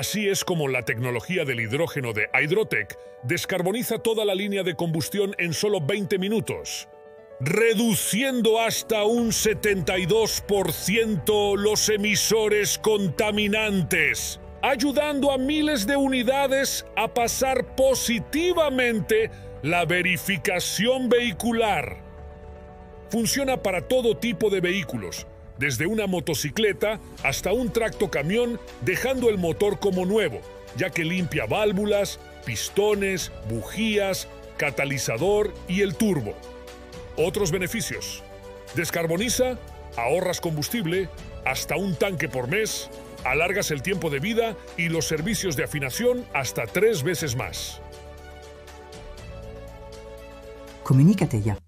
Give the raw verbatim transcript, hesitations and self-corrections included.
Así es como la tecnología del hidrógeno de Hydrotec descarboniza toda la línea de combustión en solo veinte minutos, reduciendo hasta un setenta y dos por ciento los emisores contaminantes, ayudando a miles de unidades a pasar positivamente la verificación vehicular. Funciona para todo tipo de vehículos, desde una motocicleta hasta un tractocamión, dejando el motor como nuevo, ya que limpia válvulas, pistones, bujías, catalizador y el turbo. Otros beneficios: descarboniza, ahorras combustible, hasta un tanque por mes, alargas el tiempo de vida y los servicios de afinación hasta tres veces más. Comunícate ya.